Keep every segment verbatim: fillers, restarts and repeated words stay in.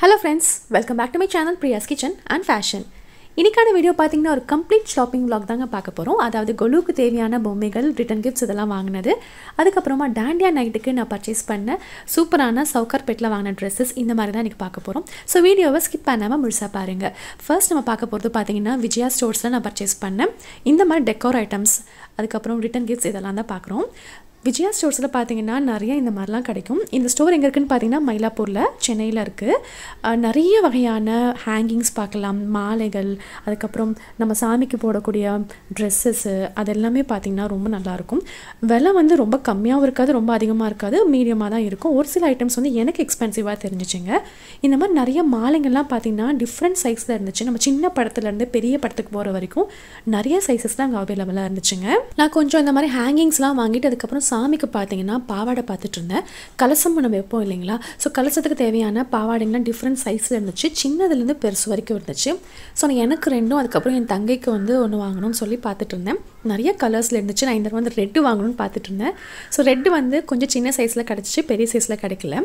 Hello friends, welcome back to my channel Priya's Kitchen and Fashion. இன்னைக்கான video பாத்தீங்கன்னா ஒரு complete shopping vlog தாங்க பார்க்க போறோம். அதாவது கொலுக்கு தேவையான பொம்மைகள், ரிட்டன் கிஃப்ட்ஸ் இதெல்லாம் வாங்குனது. அதுக்கு அப்புறமா டாண்டியா நைட்டுக்கு நான் பர்ச்சேஸ் பண்ண சூப்பரான சவுகார்பேட்ல வாங்குன Dresses இந்த மாதிரி தான் இன்னைக்கு பார்க்க போறோம். சோ வீடியோவை ஸ்கிப் பண்ணாம முழுசா பாருங்க. ஃபர்ஸ்ட் நம்ம பார்க்க போறது பாத்தீங்கன்னா விஜயா ஸ்டோர்ஸ்ல நான் பர்ச்சேஸ் பண்ண இந்த மாதிரி டெக்கோர் ஐட்டம்ஸ், அதுக்கு அப்புறம் ரிட்டன் கிஃப்ட்ஸ் இதெல்லாம் தான் பார்க்குறோம். விஜயா ஸ்டோர்ஸ்ல பாத்தீங்கன்னா நிறைய இந்த மாதிரிலாம் கிடைக்கும். இந்த ஸ்டோர் எங்க இருக்குன்னு பாத்தீங்கன்னா மயிலாப்பூர்ல சென்னையில இருக்கு. நிறைய வகையான ஹேங்கிங்ஸ் பார்க்கலாம், மாலைகள், அதுக்கு அப்புறம் நம்ம சாமிக்கு போடக்கூடிய Dresses அதெல்லாமே பாத்தீங்கன்னா ரொம்ப நல்லா இருக்கும். விலை வந்து ரொம்ப கம்மியாவும் இருக்காது, ரொம்ப அதிகமா இருக்காது, மீடியமா தான் இருக்கும். ஒரு சில ஐட்டம்ஸ் வந்து எனக்கு எக்ஸ்பென்சிவா தெரிஞ்சிச்சுங்க. இந்த மாதிரி நிறைய மாலைகள்லாம் பாத்தீங்கன்னா டிஃப்ரெண்ட் சைஸ்ல இருந்துச்சு. நம்ம சின்ன படத்துல இருந்து பெரிய படத்துக்கு போற வரைக்கும் நிறைய சைஸஸ்ல அங்க அவைலபிளா இருந்துச்சுங்க. நான் கொஞ்சம் இந்த மாதிரி ஹேங்கிங்ஸ்லாம் வாங்கிட்டு அதுக்கு அப்புறம் சாமிக்கு பார்த்தீங்கன்னா பாவாடை பார்த்துட்டு இருந்தேன். கலசம் நம்ம வைப்போம் இல்லைங்களா, ஸோ கலசத்துக்கு தேவையான பாவாடைங்களாம் டிஃப்ரெண்ட் சைஸில் இருந்துச்சு, சின்னதுலேருந்து பெருசு வரைக்கும் இருந்துச்சு. ஸோ நான் எனக்கு ரெண்டும், அதுக்கப்புறம் என் தங்கைக்கு வந்து ஒன்று வாங்கணும்னு சொல்லி பார்த்துட்டு இருந்தேன். நிறைய கலர்ஸில் இருந்துச்சு. நான் இந்த வந்து ரெட்டு வாங்கணும்னு பார்த்துட்டு இருந்தேன். ஸோ ரெட்டு வந்து கொஞ்சம் சின்ன சைஸில் கிடச்சிச்சு, பெரிய சைஸில் கிடைக்கல.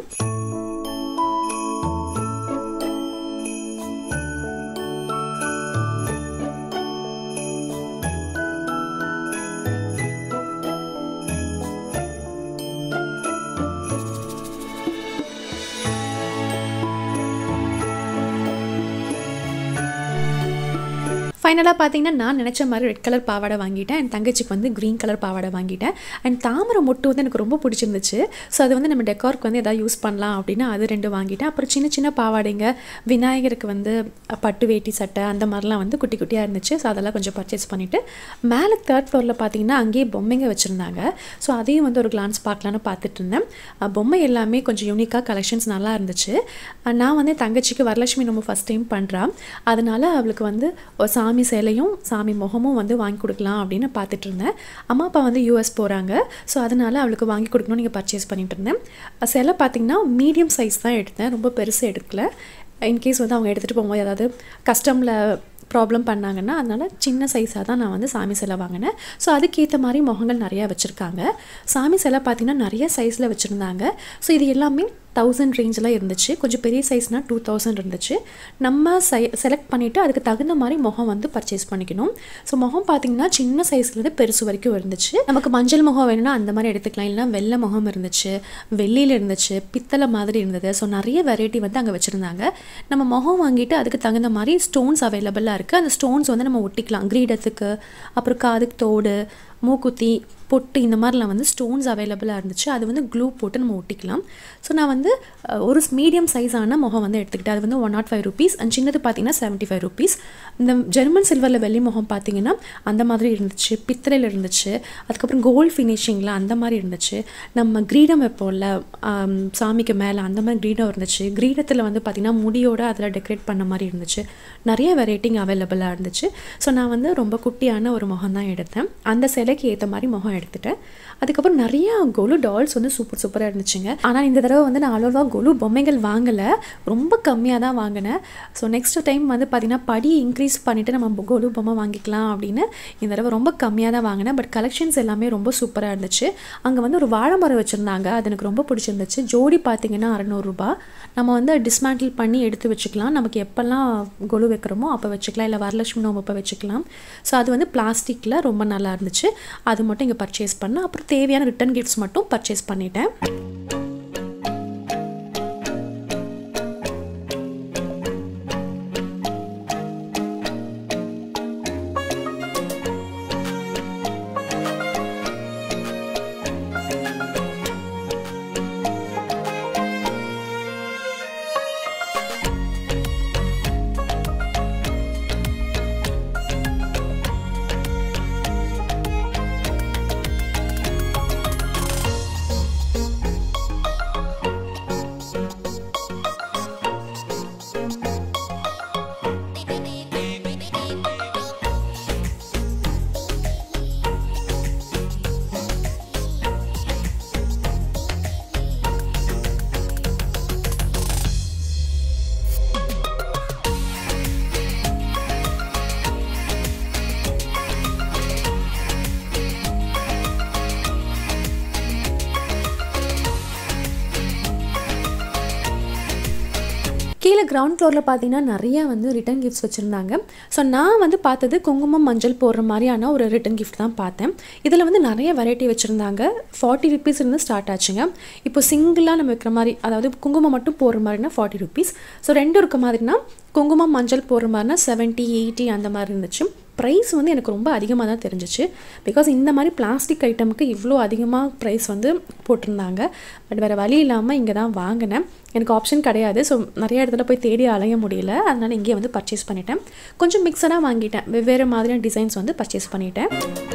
ஃபைனலாக பார்த்தீங்கன்னா நான் நினச்ச மாதிரி ரெட் கலர் பாவாடை வாங்கிட்டேன். என் தங்கச்சிக்கு வந்து க்ரீன் கலர் பாவாடை வாங்கிட்டேன். அண்ட் தாமரை மொட்டு வந்து எனக்கு ரொம்ப பிடிச்சிருந்துச்சு. ஸோ அது வந்து நம்ம டெக்கார்க்கு வந்து எதாவது யூஸ் பண்ணலாம் அப்படின்னா அது ரெண்டு வாங்கிட்டேன். அப்புறம் சின்ன சின்ன பாவாடைங்க, விநாயகருக்கு வந்து பட்டு வேட்டி சட்டை அந்த மாதிரிலாம் வந்து குட்டி குட்டியாக இருந்துச்சு. ஸோ அதெல்லாம் கொஞ்சம் பர்ச்சேஸ் பண்ணிவிட்டு மேலே தேர்ட் ஃப்ளோரில் பார்த்தீங்கன்னா அங்கேயே பொம்மைங்க வச்சுருந்தாங்க. ஸோ அதையும் வந்து ஒரு கிளான்ஸ் பார்க்கலான்னு பார்த்துட்டு இருந்தேன். பொம்மை எல்லாமே கொஞ்சம் யூனிக்காக கலெக்ஷன்ஸ் நல்லா இருந்துச்சு. நான் வந்து தங்கச்சிக்கு வரலட்சுமி நம்ம ஃபஸ்ட் டைம் பண்ணுறான், அதனால் அவளுக்கு வந்து சாமி சேலையும் சாமி முகமும் வந்து வாங்கி கொடுக்கலாம் அப்படின்னு பார்த்துட்டு இருந்தேன். அம்மா அப்பா வந்து யூஎஸ் போகிறாங்க, ஸோ அதனால் அவளுக்கு வாங்கி கொடுக்கணும்னு நீங்கள் பர்ச்சேஸ் பண்ணிட்டு இருந்தேன். சேலை பார்த்தீங்கன்னா மீடியம் சைஸ் தான் எடுத்தேன், ரொம்ப பெருசு எடுக்கல. இன்கேஸ் வந்து அவங்க எடுத்துகிட்டு போகும்போது ஏதாவது கஸ்டமில் ப்ராப்ளம் பண்ணாங்கன்னா அதனால் சின்ன சைஸாக தான் நான் வந்து சாமி சிலை வாங்கினேன். ஸோ அதுக்கேற்ற மாதிரி முகங்கள் நிறையா வச்சுருக்காங்க. சாமி சிலை பார்த்திங்கன்னா நிறைய சைஸில் வச்சுருந்தாங்க. ஸோ இது எல்லாமே தௌசண்ட் ரேஞ்சில் இருந்துச்சு. கொஞ்சம் பெரிய சைஸ்னால் டூ தௌசண்ட் இருந்துச்சு. நம்ம சை செலக்ட் பண்ணிவிட்டு அதுக்கு தகுந்த மாதிரி முகம் வந்து பர்ச்சேஸ் பண்ணிக்கணும். ஸோ முகம் பார்த்திங்கன்னா சின்ன சைஸ்லேருந்து பெருசு வரைக்கும் இருந்துச்சு. நமக்கு மஞ்சள் முகம் வேணும்னா அந்த மாதிரி எடுத்துக்கலாம், இல்லைனா வெள்ளை முகம் இருந்துச்சு, வெள்ளியில் இருந்துச்சு, பித்தளை மாதிரி இருந்தது. ஸோ நிறைய வெரைட்டி வந்து அங்கே வச்சுருந்தாங்க. நம்ம முகம் வாங்கிட்டு அதுக்கு தகுந்த மாதிரி ஸ்டோன்ஸ் அவைலபிளாக இருக்குது. அந்த ஸ்டோன்ஸ் வந்து நம்ம ஒட்டிக்கலாம். கிரீடத்துக்கு, அப்புறம் காதுக்கு தோடு, மூக்குத்தி, பொட்டு, இந்த மாதிரிலாம் வந்து ஸ்டோன்ஸ் அவைலபிளாக இருந்துச்சு. அது வந்து க்ளூ போட்டு நம்ம ஒட்டிக்கலாம். ஸோ நான் வந்து ஒரு மீடியம் சைஸான முகம் வந்து எடுத்துக்கிட்டேன். அது வந்து one nought five rupees. And சின்னது பார்த்தீங்கன்னா செவன்ட்டி ஃபைவ் ருபீஸ். இந்த ஜெர்மன் சில்வரில் வெள்ளி முகம் பார்த்தீங்கன்னா அந்த மாதிரி இருந்துச்சு, பித்தளையில் இருந்துச்சு, அதுக்கப்புறம் கோல்டு ஃபினிஷிங்கில் அந்த மாதிரி இருந்துச்சு. நம்ம கிரீடம் வைப்போம்ல சாமிக்கு மேலே, அந்த மாதிரி கிரீடம் இருந்துச்சு. கிரீடத்தில் வந்து பார்த்திங்கன்னா முடியோடு அதில் டெக்கரேட் பண்ண மாதிரி இருந்துச்சு. நிறைய வெரைட்டிங் அவைலபிளாக இருந்துச்சு. ஸோ நான் வந்து ரொம்ப குட்டியான ஒரு முகம் தான் எடுத்தேன். அந்த சிலைக்கு ஏற்ற மாதிரி முகம் எடுத்துட்டேன். அதுக்கப்புறம் நிறைய கொலு டால்ஸ் வந்து சூப்பர் சூப்பராக இருந்துச்சுங்க. ஆனால் இந்த தடவை வந்து நான் அவ்வளோவா கொலு பொம்மைகள் வாங்கலை, ரொம்ப கம்மியாக தான் வாங்கினேன். ஸோ நெக்ஸ்ட் டைம் வந்து பார்த்திங்கன்னா படி இன்க்ரீஸ் பண்ணிவிட்டு நம்ம கொலு பொம்மை வாங்கிக்கலாம் அப்படின்னு இந்த தடவை ரொம்ப கம்மியாக தான் வாங்கினேன். பட் கலெக்ஷன்ஸ் எல்லாமே ரொம்ப சூப்பராக இருந்துச்சு. அங்கே வந்து ஒரு வாழை மரம் வச்சுருந்தாங்க, அது எனக்கு ரொம்ப பிடிச்சிருந்துச்சு. ஜோடி பார்த்திங்கன்னா அறநூறுரூபா. நம்ம வந்து டிஸ்மேண்டில் பண்ணி எடுத்து வச்சுக்கலாம். நமக்கு எப்போல்லாம் கொலு வைக்கிறோமோ அப்போ வச்சுக்கலாம், இல்லை வரலட்சுமி நோம்பு அப்போ வச்சுக்கலாம். ஸோ அது வந்து பிளாஸ்டிக்கில் ரொம்ப நல்லா இருந்துச்சு. அது மட்டும் இங்கே பர்ச்சேஸ் பண்ணேன். அப்புறம் தேவையான ரிட்டன் கிஃப்ட்ஸ் மட்டும் பர்ச்சேஸ் பண்ணிட்டேன். கீழே கிரவுண்ட் ஃப்ளோரில் பார்த்தீங்கன்னா நிறைய வந்து ரிட்டன் கிஃப்ட்ஸ் வச்சுருந்தாங்க. ஸோ நான் வந்து பார்த்தது குங்குமம் மஞ்சள் போடுற மாதிரியான ஒரு ரிட்டன் கிஃப்ட் தான் பார்த்தேன். இதில் வந்து நிறைய வெரைட்டி வச்சுருந்தாங்க. ஃபார்ட்டி ருபீஸ் இருந்து ஸ்டார்ட் ஆச்சுங்க. இப்போ சிங்கிளாக நம்ம வைக்கிற மாதிரி, அதாவது குங்குமம் மட்டும் போடுற மாதிரினா ஃபார்ட்டி ருபீஸ். ஸோ ரெண்டு இருக்க மாதிரினா குங்குமம் மஞ்சள் போடுற மாதிரினா செவன்ட்டி எயிட்டி அந்த மாதிரி இருந்துச்சு. ப்ரைஸ் வந்து எனக்கு ரொம்ப அதிகமாக தான் தெரிஞ்சிச்சு. பிகாஸ் இந்த மாதிரி பிளாஸ்டிக் ஐட்டமுக்கு இவ்வளோ அதிகமாக ப்ரைஸ் வந்து போட்டிருந்தாங்க. பட் வேறு வழி இல்லாமல் இங்கே தான் வாங்கினேன். எனக்கு ஆப்ஷன் கிடையாது. ஸோ நிறைய இடத்துல போய் தேடி அலைய முடியல. அதனால் இங்கே வந்து பர்ச்சேஸ் பண்ணிட்டேன். கொஞ்சம் மிக்சடாக வாங்கிட்டேன். வெவ்வேறு மாதிரியான டிசைன்ஸ் வந்து பர்ச்சேஸ் பண்ணிட்டேன்.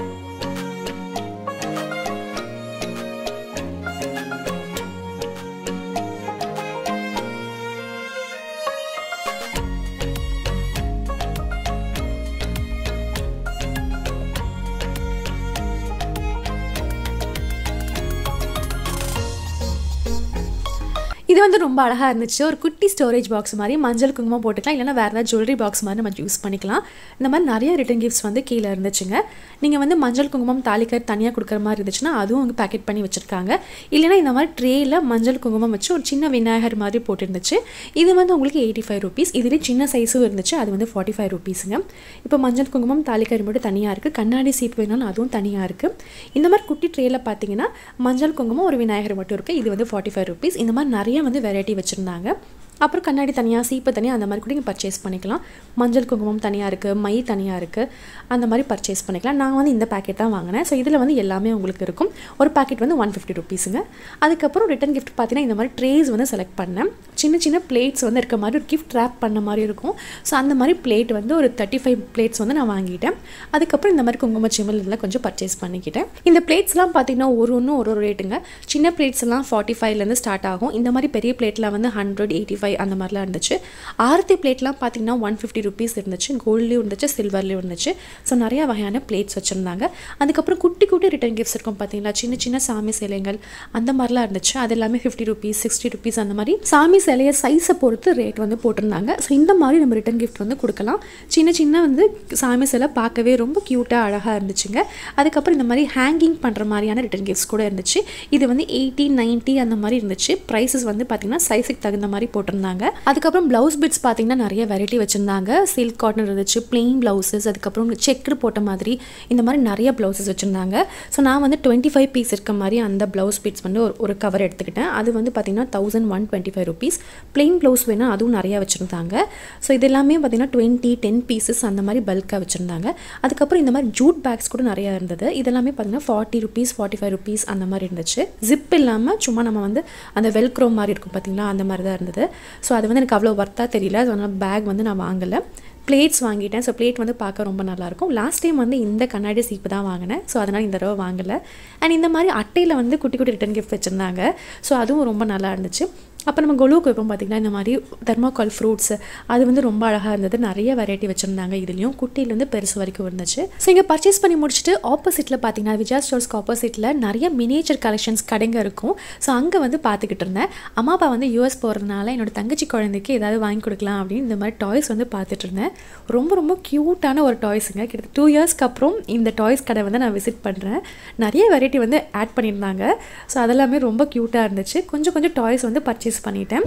இது வந்து ரொம்ப அழகாக இருந்துச்சு. ஒரு குட்டி ஸ்டோரேஜ் பாக்ஸ் மாதிரி மஞ்சள் குங்குமம் போட்டுக்கலாம், இல்லைனா வேறு ஏதாவது ஜுவல்லரி பாக்ஸ் மாதிரி நம்ம யூஸ் பண்ணிக்கலாம். இந்த மாதிரி நிறைய ரிட்டன் கிஃப்ட்ஸ் வந்து கீழே இருந்துச்சுங்க. நீங்கள் வந்து மஞ்சள் குங்குமம் தாலிக்கர் தனியாக கொடுக்குற மாதிரி இருந்துச்சுன்னா அதுவும் வந்து பேக்கெட் பண்ணி வச்சுருக்காங்க. இல்லைனா இந்த மாதிரி ட்ரேயில் மஞ்சள் குங்குமம் வச்சு ஒரு சின்ன விநாயகர் மாதிரி போட்டுருந்துச்சு. இது வந்து உங்களுக்கு எயிட்டி ஃபைவ் ருபீஸ். இதுலேயே சின்ன சைஸும் இருந்துச்சு. அது வந்து ஃபார்ட்டி ஃபைவ் ருபீஸுங்க. இப்போ மஞ்சள் குங்குமம் தாலிக்கர் மட்டும் தனியாக இருக்குது. கண்ணாடி சீப்பு வேணாலும் அதுவும் தனியாக இருக்குது. இந்த மாதிரி குட்டி ட்ரேயில் பார்த்தீங்கன்னா மஞ்சள் குங்குமம் ஒரு விநாயகர் மட்டும் இருக்குது. இது வந்து ஃபார்ட்டி ஃபைவ் ருபீஸ். இந்த மாதிரி நிறைய வந்து வெரைட்டி வச்சுருந்தாங்க. அப்புறம் கண்ணாடி தனியாக, சீப்பு தனியாக அந்த மாதிரி கூட நீங்கள் பர்ச்சேஸ் பண்ணிக்கலாம். மஞ்சள் குங்குமம் தனியாக இருக்குது, மை தனியாக இருக்குது, அந்த மாதிரி பர்ச்சேஸ் பண்ணிக்கலாம். நான் வந்து இந்த பேக்கெட் தான் வாங்கினேன். ஸோ இதில் வந்து எல்லாமே உங்களுக்கு இருக்கும். ஒரு பேக்கெட் வந்து ஒன் ஃபிஃப்டி ருபீஸுங்க. அதுக்கப்புறம் ரிட்டன் கிஃப்ட் பார்த்தீங்கன்னா இந்த மாதிரி ட்ரேஸ் வந்து செலக்ட் பண்ணேன். சின்ன சின்ன பிளேட்ஸ் வந்து இருக்க மாதிரி ஒரு கிஃப்ட் ரேப் பண்ண மாதிரி இருக்கும். ஸோ அந்த மாதிரி பிளேட் வந்து ஒரு தேர்ட்டி ஃபைவ் பிளேட்ஸ் வந்து நான் வாங்கிட்டேன். அதுக்கப்புறம் இந்த மாதிரி குங்கும சிமிழ் இதெல்லாம் கொஞ்சம் பர்ச்சேஸ் பண்ணிக்கிட்டேன். இந்த பிளேட்ஸ்லாம் பார்த்தீங்கன்னா ஒரு ஒன்றும் ஒரு ஒரு ரேட்டுங்க. சின்ன பிளேட்ஸ் எல்லாம் ஃபார்ட்டி ஃபைவ்லேருந்து ஸ்டார்ட் ஆகும். இந்த மாதிரி பெரிய பிளேட்லாம் வந்து ஹண்ட்ரட் எயிட்டி ஃபைவ் அந்த மாதிரிலாம் இருந்துச்சு. ஆரத்தி பிளேட்லாம் பார்த்தீங்கன்னா ஒன் ஃபிஃப்டி ருபீஸ் இருந்துச்சு. கோல்ட்லேயும் இருந்துச்சு, சில்வர்லேயும் இருந்துச்சு. ஸோ நிறையா வகையான பிளேட்ஸ் வச்சுருந்தாங்க. அதுக்கப்புறம் குட்டி குட்டி ரிட்டன் கிஃப்ட்ஸ் இருக்கும் பார்த்தீங்களா, சின்ன சின்ன சாமி சிலைகள் அந்த மாதிரிலாம் இருந்துச்சு. அது எல்லாமே ஃபிஃப்டி ருபீஸ் சிக்ஸ்டி ருபீஸ் அந்த மாதிரி சாமி சிலையை சைஸை பொறுத்து ரேட் வந்து போட்டிருந்தாங்க. ஸோ இந்த மாதிரி நம்ம ரிட்டன் கிஃப்ட் வந்து கொடுக்கலாம். சின்ன சின்ன வந்து சாமி சிலை பார்க்கவே ரொம்ப க்யூட்டாக அழகாக இருந்துச்சுங்க. அதுக்கப்புறம் இந்த மாதிரி ஹேங்கிங் பண்ணுற மாதிரியான ரிட்டன் கிஃப்ட்ஸ் கூட இருந்துச்சு. இது வந்து எயிட்டி நைன்ட்டி அந்த மாதிரி இருந்துச்சு. ப்ரைஸஸ் வந்து பார்த்தீங்கன்னா சைஸுக்கு தகுந்த மாதிரி போட்டிருந்தாங்க. அதுக்கப்புறம் ப்ளவுஸ் பிட்ஸ் பார்த்தீங்கன்னா நிறைய வெரைட்டி வச்சுருந்தாங்க. சில்க் காட்டன் இருந்துச்சு, பிளெயின் ப்ளவுசஸ், அதுக்கப்புறம் செக்குடு போட்ட மாதிரி இந்த மாதிரி நிறைய ப்ளவுசஸ் வச்சுருந்தாங்க. ஸோ நான் வந்து டுவெண்ட்டி ஃபைவ் பீஸ் இருக்க மாதிரி அந்த ப்ளவுஸ் பிட்ஸ் வந்து ஒரு ஒரு கவர் எடுத்துக்கிட்டேன். அது வந்து பார்த்தீங்கன்னா thousand one twenty five rupees. Plain blouse வேணால் அதுவும் நிறையா வச்சுருந்தாங்க. ஸோ இது எல்லாமே பார்த்தீங்கன்னா டுவெண்ட்டி டென் பீசஸ் அந்த மாதிரி பல்காக வச்சுருந்தாங்க. அதுக்கப்புறம் இந்த மாதிரி ஜூட் பேக்ஸ் கூட நிறையா இருந்தது. இதெல்லாமே பார்த்தீங்கன்னா forty rupees forty five rupees அந்த மாதிரி இருந்துச்சு. ஜிப் இல்லாமல் சும்மா நம்ம வந்து அந்த வெல்க்ரோ மாதிரி இருக்கும் பார்த்தீங்களா, அந்த மாதிரி தான் இருந்தது. ஸோ அது வந்து எனக்கு அவ்வளோ ஒர்த்தாக தெரியல. அதனால் பேக் வந்து நான் வாங்கலை. பிளேட்ஸ் வாங்கிட்டேன். ஸோ பிளேட் வந்து பார்க்க ரொம்ப நல்லாயிருக்கும். லாஸ்ட் டைம் வந்து இந்த கண்ணாடி சீப்பு தான் வாங்கினேன். ஸோ அதனால் இந்த தடவை வாங்கலை. அண்ட் இந்த மாதிரி அட்டையில் வந்து குட்டி குட்டி ரிட்டன் கிஃப்ட் வச்சுருந்தாங்க. ஸோ அதுவும் ரொம்ப நல்லா இருந்துச்சு. அப்போ நம்ம கொலுவுக்கு வைப்போம் பார்த்திங்கன்னா இந்த மாதிரி தெர்மாக்கால் ஃப்ரூட்ஸ், அது வந்து ரொம்ப அழகாக இருந்தது. நிறைய வெரைட்டி வச்சுருந்தாங்க. இதுலேயும் குட்டிலேருந்து பெருசு வரைக்கும் இருந்துச்சு. ஸோ இங்கே பர்ச்சேஸ் பண்ணி முடிச்சுட்டு ஆப்போசிட்டில் பார்த்தீங்கன்னா விஜயா ஸ்டோர்ஸ்க்கு ஆப்போசிட்டில் நிறைய மினியேச்சர் கலெக்ஷன்ஸ் கடைங்க இருக்கும். ஸோ அங்கே வந்து பார்த்துக்கிட்டு இருந்தேன். அம்மா அப்பா வந்து யூஎஸ் போகிறதுனால என்னோட தங்கச்சி குழந்தைக்கு ஏதாவது வாங்கி கொடுக்கலாம் அப்படின்னு இந்த மாதிரி டாய்ஸ் வந்து பார்த்துட்டு இருந்தேன். ரொம்ப ரொம்ப க்யூட்டான ஒரு டாய்ஸுங்க. கிட்டத்தட்ட டூ இயர்ஸ்க்கு அப்புறம் இந்த டாய்ஸ் கடை வந்து நான் விசிட் பண்ணுறேன். நிறைய வெரைட்டி வந்து ஆட் பண்ணியிருந்தாங்க. ஸோ அதெல்லாமே ரொம்ப க்யூட்டாக இருந்துச்சு. கொஞ்சம் கொஞ்சம் டாய்ஸ் வந்து பர்ச்சேஸ் பண்ணிட்டேன்.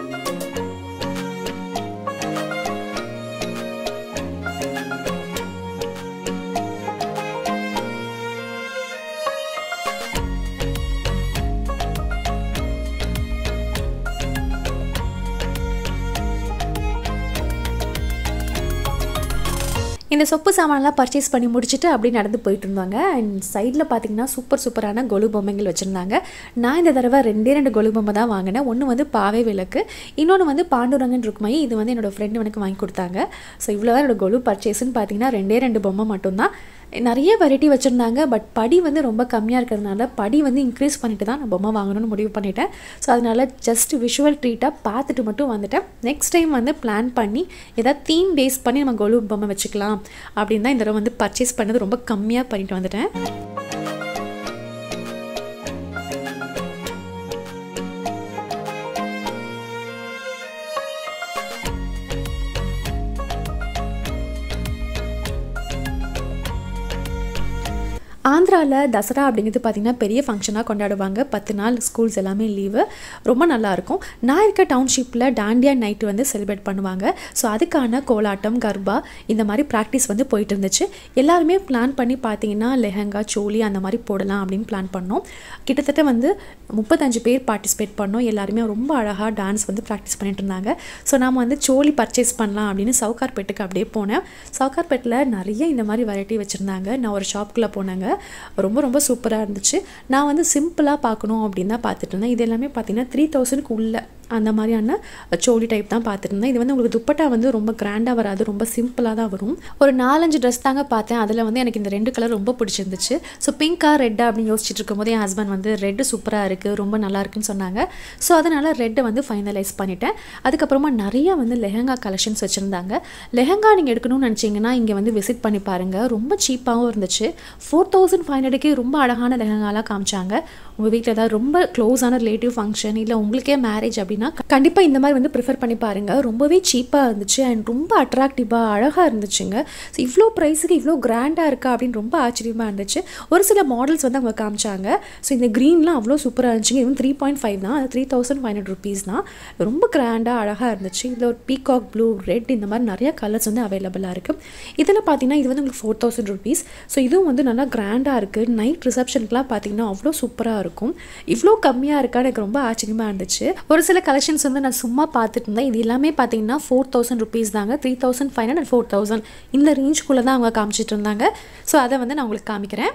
இந்த சொப்பு சாமான்லாம் பர்ச்சேஸ் பண்ணி முடிச்சுட்டு அப்படி நடந்து போயிட்டு இருந்தாங்க. அண்ட் சைடில் பார்த்தீங்கன்னா சூப்பர் சூப்பரான கொலு பொம்மைகள் வச்சுருந்தாங்க. நான் இந்த தடவை ரெண்டே ரெண்டு கொலு பொம்மை தான் வாங்கினேன். ஒன்று வந்து பாவை விளக்கு, இன்னொன்று வந்து பாண்டுரங்கன் ருக்மயி. இது வந்து என்னோடய ஃப்ரெண்டு எனக்கு வாங்கி கொடுத்தாங்க. ஸோ இவ்வளோ தான் என்னோடய கொலு பர்ச்சேஸ்ன்னு பார்த்தீங்கன்னா ரெண்டே ரெண்டு பொம்மை மட்டும்தான். நிறைய வெரைட்டி வச்சுருந்தாங்க. பட் படி வந்து ரொம்ப கம்மியாக இருக்கிறதுனால படி வந்து இன்க்ரீஸ் பண்ணிட்டு தான் நான் பொம்மை வாங்கணும்னு முடிவு பண்ணிட்டேன். ஸோ அதனால் ஜஸ்ட் விஷுவல் ட்ரீட்டாக பார்த்துட்டு மட்டும் வந்துட்டேன். நெக்ஸ்ட் டைம் வந்து பிளான் பண்ணி ஏதாவது தீம் பேஸ் பண்ணி நம்ம கொலு பொம்மை வச்சுக்கலாம் அப்படின்னு தான் இந்த தடவை வந்து பர்ச்சேஸ் பண்ணது ரொம்ப கம்மியாக பண்ணிட்டு வந்துட்டேன். ஆந்திராவில் தசரா அப்படிங்கிறது பார்த்திங்கன்னா பெரிய ஃபங்க்ஷனாக கொண்டாடுவாங்க. பத்து நாள் ஸ்கூல்ஸ் எல்லாமே லீவு, ரொம்ப நல்லாயிருக்கும். நான் இருக்க டவுன்ஷிப்பில் டாண்டியா நைட்டு வந்து செலிப்ரேட் பண்ணுவாங்க. ஸோ அதுக்கான கோலாட்டம், கர்பா இந்த மாதிரி ப்ராக்டிஸ் வந்து போயிட்டு இருந்துச்சு. எல்லாருமே பிளான் பண்ணி பார்த்தீங்கன்னா லெஹங்கா, சோலி அந்த மாதிரி போடலாம் அப்படின்னு பிளான் பண்ணோம். கிட்டத்தட்ட வந்து முப்பத்தஞ்சு பேர் பார்ட்டிசிபேட் பண்ணோம். எல்லாருமே ரொம்ப அழகாக டான்ஸ் வந்து ப்ராக்டிஸ் பண்ணிட்டு இருந்தாங்க. ஸோ நாம் வந்து சோலி பர்ச்சேஸ் பண்ணலாம் அப்படின்னு சவுகார்பேட்டுக்கு அப்படியே போனேன். சவுகார்பேட்டில் நிறைய இந்த மாதிரி வெரைட்டி வச்சுருந்தாங்க. நான் ஒரு ஷாப்புக்குள்ளே போனேங்க. ரொம்ப ரொம்ப சூப்பராக இருந்துச்சு. நான் வந்து சிம்பிளாக பார்க்கணும் அப்படின்னு தான் பார்த்துட்டு இருந்தேன். இது எல்லாமே பார்த்தீங்கன்னா த்ரீ தௌசண்ட்க்கு உள்ள அந்த மாதிரியான சோலி டைப் தான் பார்த்துட்டு இருந்தேன். இது வந்து உங்களுக்கு துப்பட்டா வந்து ரொம்ப கிராண்டாக வராது, ரொம்ப சிம்பிளாக தான் வரும். ஒரு நாலஞ்சு ட்ரெஸ் தாங்க பார்த்தேன். அதில் வந்து எனக்கு இந்த ரெண்டு கலர் ரொம்ப பிடிச்சிருந்துச்சு. ஸோ பிங்கா ரெட்டா அப்படின்னு யோசிச்சுட்டு இருக்கும்போது என் ஹஸ்பண்ட் வந்து ரெட்டு சூப்பராக இருக்குது, ரொம்ப நல்லா இருக்குன்னு சொன்னாங்க. ஸோ அதனால் ரெட்டை வந்து ஃபைனலைஸ் பண்ணிட்டேன். அதுக்கப்புறமா நிறைய வந்து லெஹங்கா கலெக்ஷன்ஸ் வச்சுருந்தாங்க. லெஹங்கா நீங்கள் எடுக்கணும்னு நினச்சிங்கன்னா இங்கே வந்து விசிட் பண்ணி பாருங்கள். ரொம்ப சீப்பாகவும் இருந்துச்சு. ஃபோர் தௌசண்ட் ஃபைவ் ஹண்ட்ரடுக்கே ரொம்ப அழகான லெஹங்காலாம் காமிச்சாங்க. உங்கள் வீட்டில் ஏதாவது ரொம்ப க்ளோஸான ரிலேட்டிவ் ஃபங்க்ஷன் இல்லை உங்களுக்கே மேரேஜ் அப்படின்னா கண்டிப்பாக இந்த மாதிரி வந்து ப்ரிஃபர் பண்ணி பாருங்கள். ரொம்பவே சீப்பாக இருந்துச்சு அண்ட் ரொம்ப அட்ராக்டிவாக அழகாக இருந்துச்சுங்க. ஸோ இவ்வளோ ப்ரைஸுக்கு இவ்வளோ கிராண்டாக இருக்கா அப்படின்னு ரொம்ப ஆச்சரியமாக இருந்துச்சு. ஒரு சில மாடல்ஸ் வந்து அவங்க காமிச்சாங்க. ஸோ இந்த க்ரீன்லாம் அவ்வளோ சூப்பராக இருந்துச்சு. இது வந்து த்ரீ பாயிண்ட் ஃபைவ் தான், அது three thousand five hundred rupees தான். ரொம்ப கிராண்டாக அழகாக இருந்துச்சு. இதில் ஒரு பீகாக் ப்ளூ, ரெட் இந்த மாதிரி நிறைய கலர்ஸ் வந்து அவைலபிளாக இருக்குது. இதில் பார்த்தீங்கன்னா இது வந்து உங்களுக்கு ஃபோர் தௌசண்ட் ருபீஸ். ஸோ இதுவும் வந்து நல்லா கிராண்டாக இருக்குது. நைட் ரிசப்ஷனுக்குலாம் பார்த்தீங்கன்னா அவ்வளோ சூப்பராக இருக்கும். இவ்வளோ கம்மியாக இருக்கா எனக்கு ரொம்ப ஆச்சரியமாக இருந்துச்சு. ஒரு சில கலெக்ஷன்ஸ் வந்து நான் சும்மா பார்த்துட்டு இருந்தேன். இது எல்லாமே பார்த்தீங்கன்னா ஃபோர் தௌசண்ட் ருபீஸ் தாங்க. Three thousand five hundred four thousand இந்த ரேஞ்சுக்குள்ளே தான் அவங்க காமிச்சிட்டு இருந்தாங்க. ஸோ அதை வந்து நான் உங்களுக்கு காமிக்கிறேன்.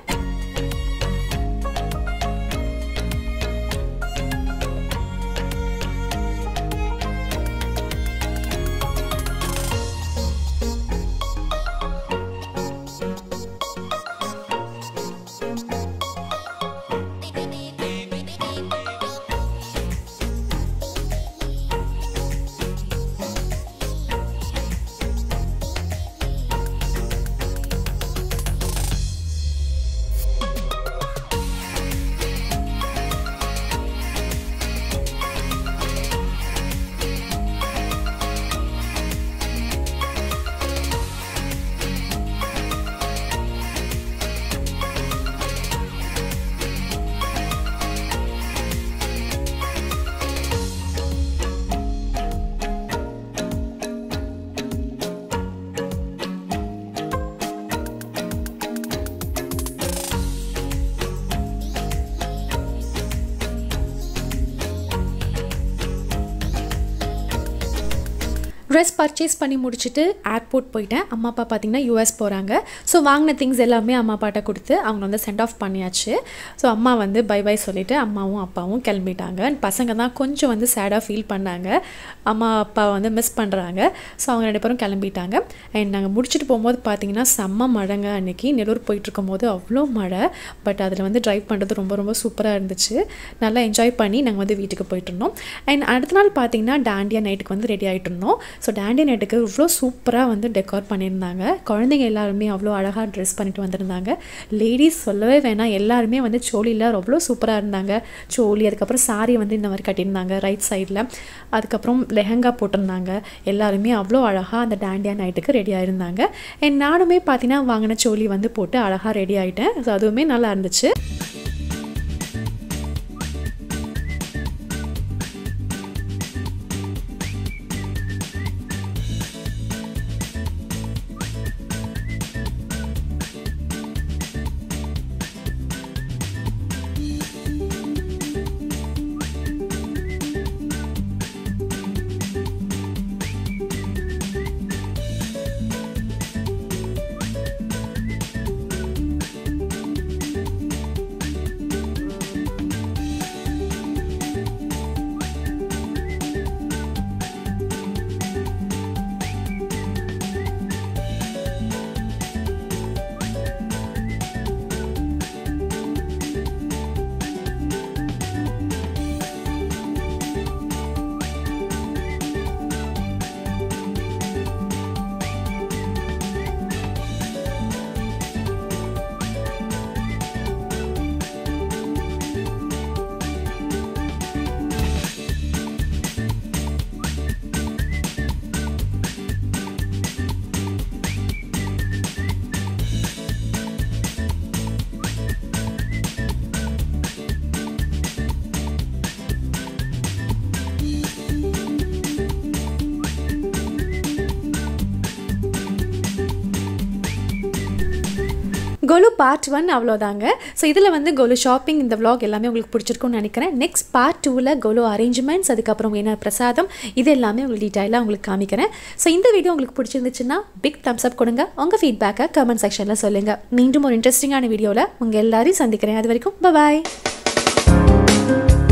ட்ரெஸ் பர்ச்சேஸ் பண்ணி முடிச்சுட்டு ஏர்போர்ட் போயிட்டேன். அம்மா அப்பா பார்த்திங்கன்னா யூஎஸ் போகிறாங்க. ஸோ வாங்கின திங்ஸ் எல்லாமே அம்மா அப்பாட்ட கொடுத்து அவங்க வந்து சென்ட் ஆஃப் பண்ணியாச்சு. ஸோ அம்மா வந்து பை பை சொல்லிவிட்டு அம்மாவும் அப்பாவும் கிளம்பிட்டாங்க. பசங்க தான் கொஞ்சம் வந்து சேடாக ஃபீல் பண்ணாங்க. அம்மா அப்பா வந்து மிஸ் பண்ணுறாங்க. ஸோ அவங்க ரெண்டு பேரும் கிளம்பிட்டாங்க. அண்ட் நாங்கள் முடிச்சுட்டு போகும்போது பார்த்திங்கன்னா செம்ம மழைங்க. அன்றைக்கி நெல்லூர் போயிட்டுருக்கும் போது அவ்வளோ மழை. பட் அதில் வந்து ட்ரைவ் பண்ணுறது ரொம்ப ரொம்ப சூப்பராக இருந்துச்சு. நல்லா என்ஜாய் பண்ணி நாங்கள் வந்து வீட்டுக்கு போயிட்டு இருந்தோம். அண்ட் அடுத்த நாள் பார்த்திங்கன்னா டாண்டியா நைட்டுக்கு வந்து ரெடி ஆகிட்டு இருந்தோம். ஸோ டாண்டியா நைட்டுக்கு இவ்வளோ சூப்பராக வந்து டெக்கார் பண்ணியிருந்தாங்க. குழந்தைங்க எல்லாருமே அவ்வளோ அழகாக ட்ரெஸ் பண்ணிட்டு வந்திருந்தாங்க. லேடிஸ் சொல்லவே வேணாம், எல்லாருமே வந்து சோலியில் அவ்வளோ சூப்பராக இருந்தாங்க. சோலி, அதுக்கப்புறம் சாரி வந்து இந்த மாதிரி கட்டியிருந்தாங்க ரைட் சைடில். அதுக்கப்புறம் லெஹங்கா போட்டிருந்தாங்க. எல்லாருமே அவ்வளோ அழகாக அந்த டாண்டியா நைட்டுக்கு ரெடி ஆகிருந்தாங்க. அண்ட் நானுமே பார்த்தீங்கன்னா வாங்கின சோலி வந்து போட்டு அழகாக ரெடி ஆகிட்டேன். ஸோ அதுவுமே நல்லா இருந்துச்சு. கோலு பார்ட் ஒன் அவ்வளோதாங்க. ஸோ இதில் வந்து கோலு ஷாப்பிங் இந்த vlog எல்லாமே உங்களுக்கு பிடிச்சிருக்கும்னு நினைக்கிறேன். நெக்ஸ்ட் பார்ட் டூவில் கோலு அரேஞ்ச்மெண்ட்ஸ், அதுக்கப்புறம் என்ன பிரசாதம், இது எல்லாமே உங்களுக்கு டீட்டெயிலாக உங்களுக்கு காமிக்கிறேன். ஸோ இந்த வீடியோ உங்களுக்கு பிடிச்சிருந்துச்சுன்னா பிக் தம்ஸ் அப் கொடுங்க. உங்கள் ஃபீட்பேக்கை கமெண்ட் செக்ஷனில் சொல்லுங்கள். மீண்டும் ஒரு இன்ட்ரெஸ்டிங்கான வீடியோவில் உங்கள் எல்லாரையும் சந்திக்கிறேன். அது வரைக்கும் பாய்.